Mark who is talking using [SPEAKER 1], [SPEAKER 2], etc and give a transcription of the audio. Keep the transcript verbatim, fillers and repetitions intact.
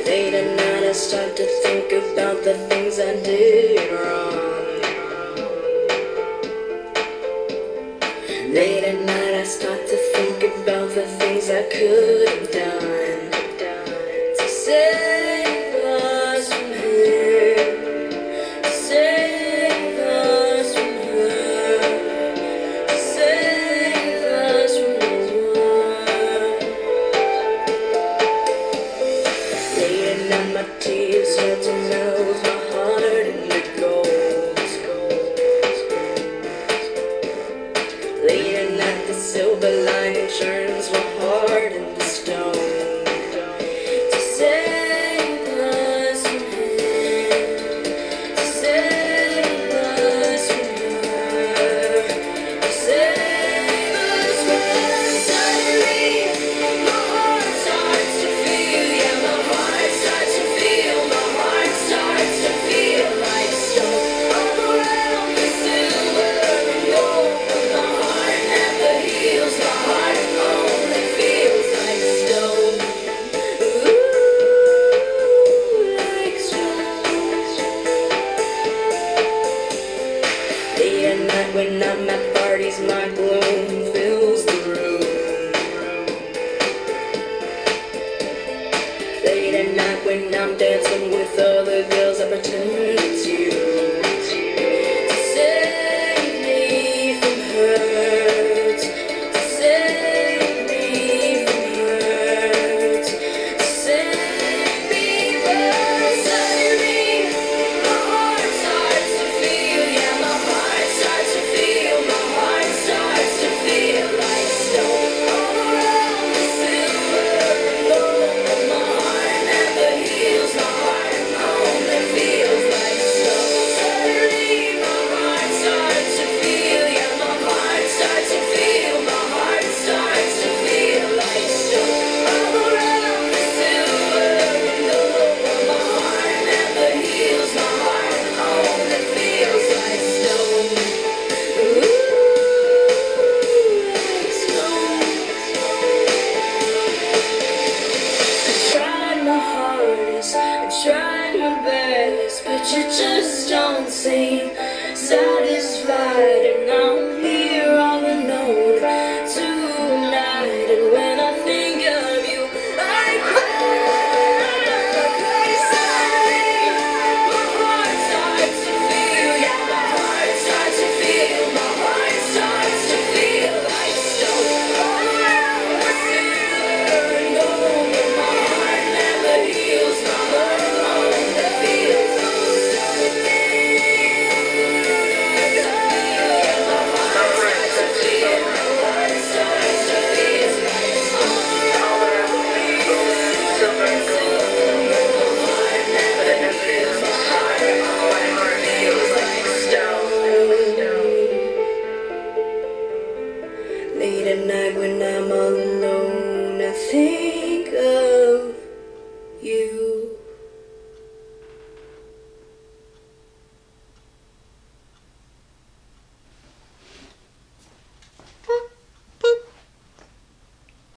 [SPEAKER 1] Late at night I start to think about the things I did wrong. Late at night I start to think about the things I could have done to save us from here, to save us from her, to save us from the world. Late at night my tears start to melt my heart into gold. Late at night the silver lining turns my heart into stone. To save us from him, to save us from her, to save us from her. Suddenly my heart starts to feel, yeah, my heart starts to feel, my heart starts to feel like stone. All around me silver and gold, but my heart never heals, my heart only feels like stone. Ooh, like stone. Late at night when I'm at parties, my gloom fills the room. Late at night when I'm dancing with other girls, I pretend it's you. To save me from hurt, to save me from hurt, to save me from suddenly my heart starts to feel, yeah, my heart starts to feel, my heart starts to feel like stone. All around me silver and gold, but my heart never heals, my heart only feels like stone. Suddenly my heart starts to feel, yeah, my heart starts to feel, my heart starts to feel like stone. All around me silver and gold, but my heart never heals, my heart only feels like stone. Ooh, like stone. I tried my hardest, I tried my best, but you just don't seem